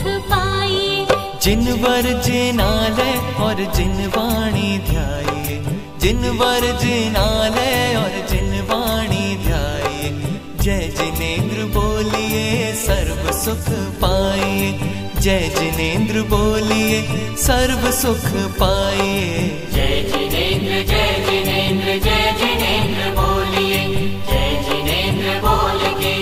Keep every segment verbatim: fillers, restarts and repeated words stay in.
पाइए। जिनवर जिनालय और जिनवाणी ध्याये, जिनवर जिनालय और जिनवाणी ध्याये। जय जिनेंद्र बोलिए सर्व सुख पाइए, जय जिनेंद्र बोलिए सर्व सुख पाइए। जय जिनेंद्र जय जिनेंद्र जय जिनेंद्र बोलिए, जय जिनेंद्र बोल के।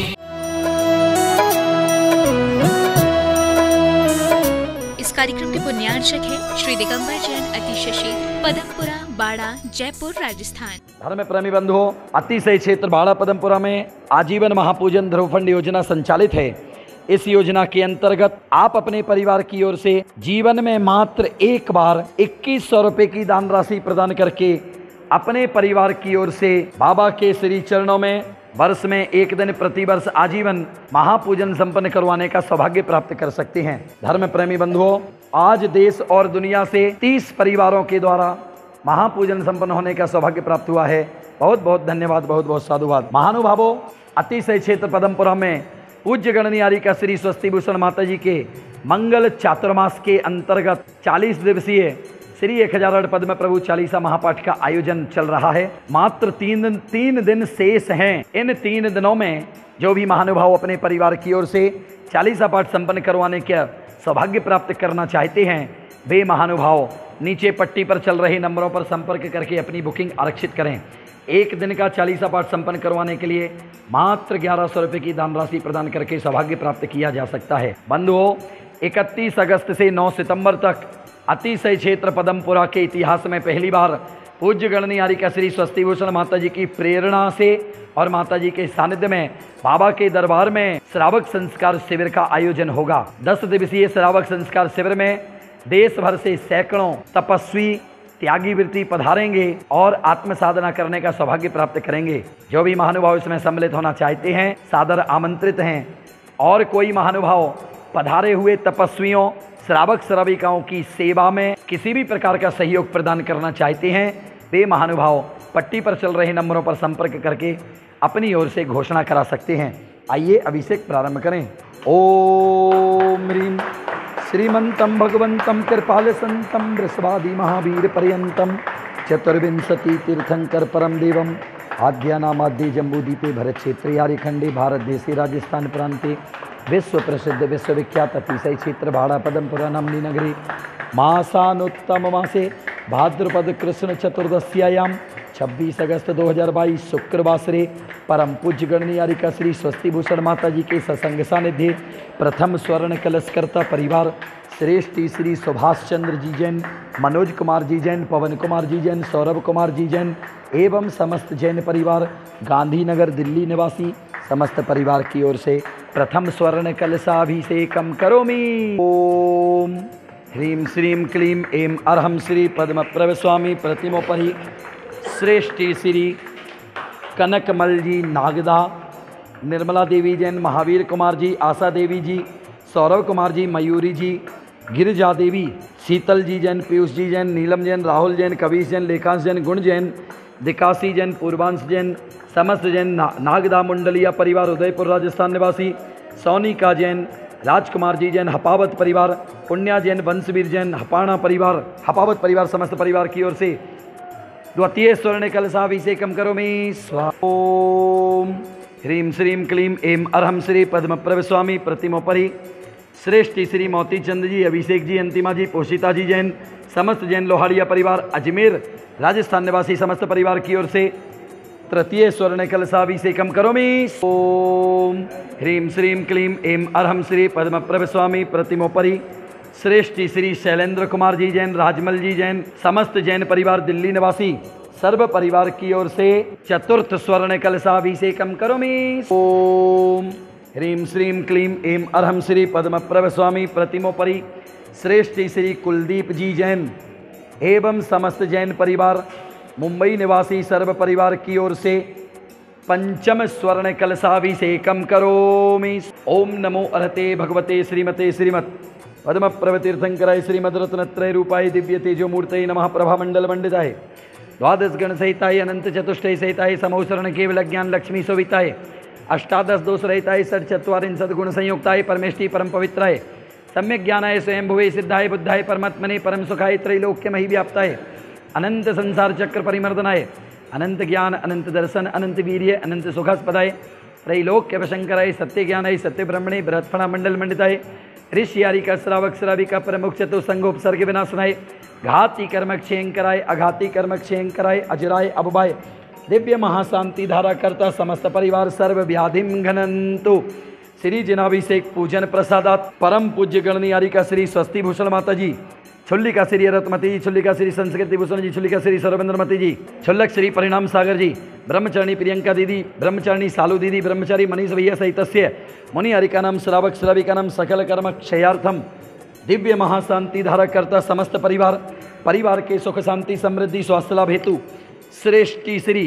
इस कार्यक्रम के पुण्यार्चक है श्री दिगंबर जैन अतिशय क्षेत्र पदमपुरा बाड़ा जयपुर राजस्थान। धर्म प्रेमी बंधुओं, अतिशय क्षेत्र बाड़ा पदमपुरा में आजीवन महापूजन ध्रुवफंड योजना संचालित है। इस योजना के अंतर्गत आप अपने परिवार की ओर से जीवन में मात्र एक बार इक्कीस सौ रुपए की दान राशि प्रदान करके अपने परिवार की ओर से बाबा के श्री चरणों में वर्ष में एक दिन प्रतिवर्ष आजीवन महापूजन संपन्न करवाने का सौभाग्य प्राप्त कर सकते हैं। धर्म प्रेमी बंधुओं, आज देश और दुनिया से तीस परिवारों के द्वारा महापूजन संपन्न होने का सौभाग्य प्राप्त हुआ है। बहुत बहुत धन्यवाद, बहुत बहुत साधुवाद। महानुभावों, अतिशय क्षेत्र पदमपुरा में पूज्य गणनियारी का श्री स्वस्ति भूषण माता जी के मंगल चातुर्मास के अंतर्गत चालीस दिवसीय श्री एक हजार पद्म प्रभु चालीसा महापाठ का आयोजन चल रहा है। मात्र तीन तीन दिन शेष हैं। इन तीन दिनों में जो भी महानुभाव अपने परिवार की ओर से चालीसा पाठ संपन्न करवाने का सौभाग्य प्राप्त करना चाहते हैं, वे महानुभाव नीचे पट्टी पर चल रहे नंबरों पर संपर्क करके अपनी बुकिंग आरक्षित करें। एक दिन का चालीसा पाठ संपन्न करवाने के लिए मात्र ग्यारह सौ रुपये की दान राशि प्रदान करके सौभाग्य प्राप्त किया जा सकता है। बंधुओं, इकतीस अगस्त से नौ सितंबर तक अतिशय क्षेत्र पदमपुरा के इतिहास में पहली बार पूज्य गणनियारी का श्री स्वस्ति भूषण माता जी की प्रेरणा से और माता जी के सानिध्य में बाबा के दरबार में श्रावक संस्कार शिविर का आयोजन होगा। दस दिवसीय श्रावक संस्कार शिविर में देश भर से सैकड़ों तपस्वी त्यागी वृत्ति पधारेंगे और आत्म साधना करने का सौभाग्य प्राप्त करेंगे। जो भी महानुभाव इसमें सम्मिलित होना चाहते हैं सादर आमंत्रित हैं। और कोई महानुभाव पधारे हुए तपस्वियों श्रावक श्राविकाओं की सेवा में किसी भी प्रकार का सहयोग प्रदान करना चाहते हैं, वे महानुभाव पट्टी पर चल रहे नंबरों पर संपर्क करके अपनी ओर से घोषणा करा सकते हैं। आइए अभिषेक प्रारंभ करें। ओम ह्रीं श्रीमंतम भगवंतम कृपाल संतम वृषभादि महावीर पर्यंतम चतुर्विंशति तीर्थंकर परम देवम आद्यानामाद्य जम्बूदीपे भरत क्षेत्र यारिखंडे भारत देशे राजस्थान प्रांते विश्व प्रसिद्ध विश्वविख्यात अतिशय क्षेत्र बाड़ा पदमपुरा नामनी नगरी मासानुत्तम मासे भाद्रपद कृष्ण चतुर्दश्यायाम छब्बीस अगस्त दो हज़ार बाईस शुक्रवासरे परम पूज्य गणनियारी का श्री स्वस्ति भूषण माता जी के सत्संग सानिध्य प्रथम स्वर्ण कलशकर्ता परिवार श्रेष्ठ श्री सुभाष चंद्र जी जैन, मनोज कुमार जी जैन, पवन कुमार जी जैन, सौरभ कुमार जी जैन एवं समस्त जैन परिवार गांधीनगर दिल्ली निवासी समस्त परिवार की ओर से प्रथम स्वर्ण कलशाभिषेकम करोमि। ओम ह्रीं श्रीं क्लीं ऐं अर्हं श्री पद्मप्रभ स्वामी प्रतिमोपरि श्रेष्ठ श्री कनकमल जी नागदा, निर्मला देवी जैन, महावीर कुमार जी, आशा देवी जी, सौरभ कुमार जी, मयूरी जी, गिरिजा देवी, शीतल जी जैन, पीयूष जी जैन, नीलम जैन, राहुल जैन, कबीर जैन, लेखांश जैन, गुण जैन, दिकासी जैन, पूर्वांश जैन, समस्त जैन, ना, नागदा मुंडलिया परिवार उदयपुर राजस्थान निवासी, सोनिका जैन, राजकुमार जी जैन, हपावत परिवार, पुण्या जैन, वंशवीर जैन, हपाणा परिवार, हपावत परिवार समस्त परिवार की ओर से द्वितीय स्वर्ण कलशाभिषेकम करोमि। स्वाहा। ओम ह्रीं श्रीं क्लीं ऐं अर्हं श्री पद्मप्रभ स्वामी प्रतिमोपरि श्रेष्ठ श्री मोती चंद जी, अभिषेक जी, अंतिमा जी, पोषिता जी जैन, समस्त जैन लोहाड़िया परिवार अजमेर राजस्थान निवासी समस्त परिवार की ओर से तृतीय स्वर्ण कलशाभिषेकम करोमि। ओम ह्रीं श्रीं क्लीं ऐं अर्हं श्री पद्मप्रभ स्वामी प्रतिमोपरि श्रेष्ठ श्री शैलेंद्र कुमार जी जैन, राजमल जी जैन, समस्त जैन परिवार दिल्ली निवासी सर्व परिवार की ओर से चतुर्थ स्वर्ण कलशाभिषेकम करोमि। ओम ह्रीं श्रीं क्लीं ऐं अर्हं श्री पद्मप्रभ स्वामी प्रतिमोपरि श्रेष्ठ श्री कुलदीप जी जैन एवं समस्त जैन परिवार मुंबई निवासी सर्व परिवार की ओर से पंचम स्वर्ण कलशाभिषेकम करोमि। ओम नमो अर्हते भगवते श्रीमते श्रीमत् पद्मप्रभ तीर्थंकराय श्रीमद रत्नत्रय रूपाय दिव्य तेजो मूर्तये नमः प्रभा मंडल मंडिताय द्वादश गण सहिताय अनंत चतुष्टय सहिताय समौसरण केवल ज्ञान लक्ष्मी सोविताय अष्टादश दोष रहिताय षट चत्वारिंशत् गुण संयुक्ताय परमेष्टि परम पवित्राय सम्यक ज्ञानाय स्वयं भुवे सिद्धाय बुद्धाय परमात्मने परम सुखाय त्रैलोक्य मही व्याप्ताय अनंत संसार चक्र परिमर्दनाय अनंत ज्ञान अनंत दर्शन अनंत वीर्य अनंत सुखास्पदाय त्रैलोक्य वशंकराय सत्य ज्ञानाय सत्य ब्रह्मणे बृहत्फणा मंडल मंडिताय ऋषियारिका श्रावक श्राविका प्रमुख चतुसंगोपसर्ग विनाशनाय घाती कर्म क्षयंकराय अघाती कर्म क्षयंकराय अजराय अबुबाय दिव्य महाशांति धारा करता समस्त परिवार सर्व व्याधिम घनंतु। श्री जिनाभिषेक पूजन प्रसादात परम पूज्य गणनियारिका श्री स्वस्ति भूषण माता जी, छुल्लिका श्री रत्मती जी, छुल्लिका श्री संस्कृति भूषण जी, छुल्लिका श्री सर्वेंद्रमती जी, छुल्लक श्री परिणाम सागर जी, ब्रह्मचारिणी प्रियंका दीदी, ब्रह्मचारिणी सालू दीदी, ब्रह्मचारी मनीष भैया सहितस्य मुनि हरिका नाम श्रावक श्राविका नाम सकल कर्म क्षयार्थम दिव्य महाशांति धारा करता समस्त परिवार परिवार के सुख शांति समृद्धि स्वास्थ्य लाभ हेतु श्रेष्ठी श्री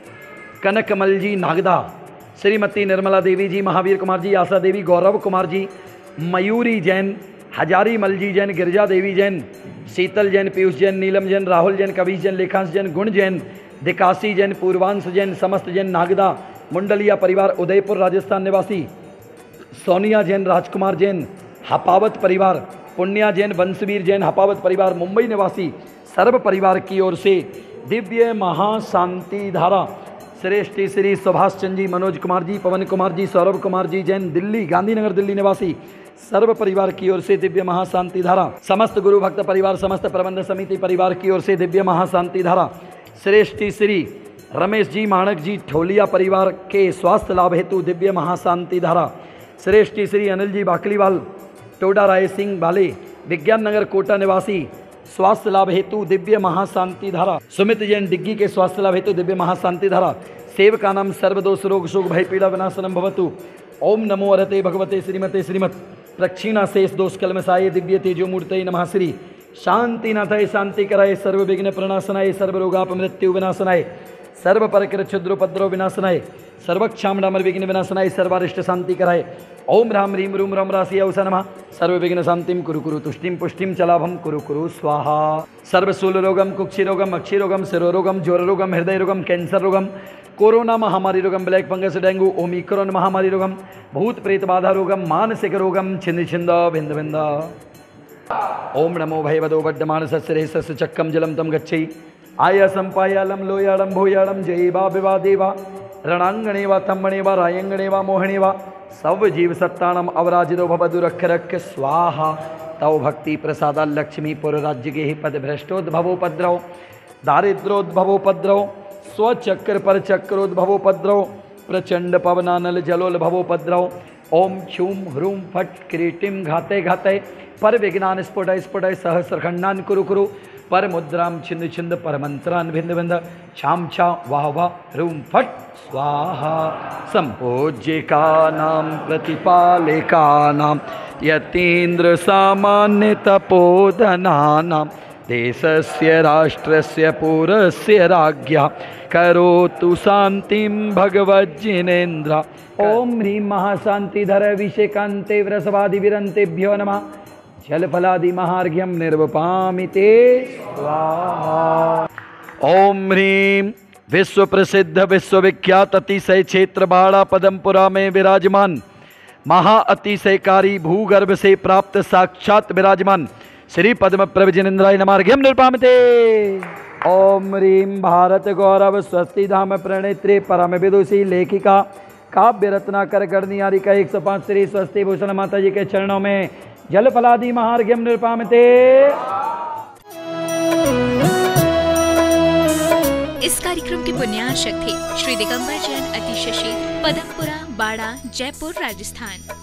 कनकमल जी नागदा, श्रीमती निर्मला देवी जी, महावीर कुमार जी, आशा देवी, गौरव कुमार जी, मयूरी जैन, हजारी मल जी जैन, गिरिजा देवी जैन, शीतल जैन, पीयूष जैन, नीलम जैन, राहुल जैन, कबीर जैन, लेखांश जैन, गुण जैन, दिकासी जैन, पूर्वांश जैन, समस्त जैन नागदा, मुंडलिया परिवार उदयपुर राजस्थान निवासी, सोनिया जैन, राजकुमार जैन, हपावत परिवार, पुण्या जैन, वंशवीर जैन, हपावत परिवार मुंबई निवासी सर्व परिवार की ओर से दिव्य महाशांति धारा श्रेष्ठ श्री सुभाष चंद्र जी, मनोज कुमार जी, पवन कुमार जी, सौरभ कुमार जी जैन, दिल्ली गांधीनगर दिल्ली निवासी सर्व परिवार की ओर से दिव्य महाशांति धारा, समस्त गुरु भक्त परिवार समस्त प्रबंध समिति परिवार की ओर से दिव्य महाशांति धारा, श्रेष्ठ श्री रमेश जी माणक जी ठोलिया परिवार के स्वास्थ्य लाभ हेतु दिव्य महाशांति धारा, श्रेष्ठ श्री अनिल जी बाकलीवाल टोडा राय सिंह बाले विज्ञान नगर कोटा निवासी स्वास्थ्य लाभ हेतु दिव्य महाशांति धारा, सुमित जैन डिग्गी के स्वास्थ्य लाभ हेतु दिव्य महाशांति धारा, सेवका नाम सर्वदोष रोग शोक भय पीड़ा विनाशनम भवतु। ओम नमो अरते भगवते श्रीमते श्रीमत प्रक्षिणा शेष दोष कलमसाय दिव्य तेजो मूर्तये नमः। श्री शांति नाथाय शांति कराय सर्व विघ्न प्रणाशनाय सर्व रोगाप मृत्यु विनाशनाय सर्व परकृत क्षुद्रोपद्रव विनाशनाय सर्वक्षामडामर विघ्न विनाशनाय सर्वारिष्ट शांति कराय। ओम राम ह्रीम रूम राम राशि अवसा नमः। सर्व विघ्न शांतिम कुरु कुरु तुष्टिम पुष्टिम चलाभम कुरु कुरु स्वाहा। सर्वशूल रोगम कुक्षि रोगम अक्षि रोगम शिरोरोगम ज्वर रोगम हृदय रोगम कैंसर रोगम कोरोना महामारी रोगम ब्लैक फंगस डेंगू ओमिक्रॉन महामारी रोगम भूत प्रेत बाधा रोगम मानसिक रोगम छिंद छिंद भिंद भिंद। ओम नमो भयवदो वड्डमानसस्य चक्कम जलम तम गच्छै आयासं पायालं लोयालं भूयालं जय वा विवा देवा रणांगणे वा तम्मणे वा रायंगणे वा मोहणे वा सव जीव सत्तानम अवराजितो भवतु रक्ष रक्ष स्वाहा। तव भक्ति प्रसादा लक्ष्मी पुर राज्य के पद भ्रष्टोद्भवोपद्रव दारिद्रोद्भवोपद्रव स्वचक्र पर चक्रोद्भवोपद्रव प्रचंड पवनानल जलोद्भवोपद्रव। ओम क्षूम ह्रूम फट क्रीटिम घाते घाते पर विज्ञान स्फुट स्फुट सहस्रखंडान कुरु कुरु पर मुद्राम छिंद छिंद पर मंत्रान भिंद भिंद छाम छा वाह वाह रूम फट स्वाहा। संपूज्यका नाम प्रतिपालिका नाम यतीन्द्र सामान्य तपोधना नाम देशस्य राष्ट्रस्य पूरस्य राज्ञा करोतु शांतिं भगवज्जिनेन्द्र। ओम ह्रीं महाशांतिधर विषेकान्ते वृषभादि विरन्तेभ्यो नमः। जलफलादि महार्घ्यम निर्वपामि ते स्वाहा। ओम ह्रीं विश्व प्रसिद्ध विश्वविख्यात अतिशय क्षेत्र बाड़ा पदमपुरा में विराजमान महा अतिशयकारी भूगर्भ से प्राप्त साक्षात विराजमान श्री पद्म प्रभजिनेन्द्राय नमार्घ्यम निर्पामते। ओम ह्रीं भारत गौरव स्वस्ति धाम प्रणेत्री परम विदुषी लेखिका काव्य रत्नाकर गणनियारिका एक सौ पाँच श्री स्वस्ति भूषण माता जी के चरणों में जल फलादि महार्घ्यम निर्पामते। इस कार्यक्रम के पुण्यार्चक थे श्री दिगंबर जैन अतिशशील पदमपुरा बाड़ा जयपुर राजस्थान।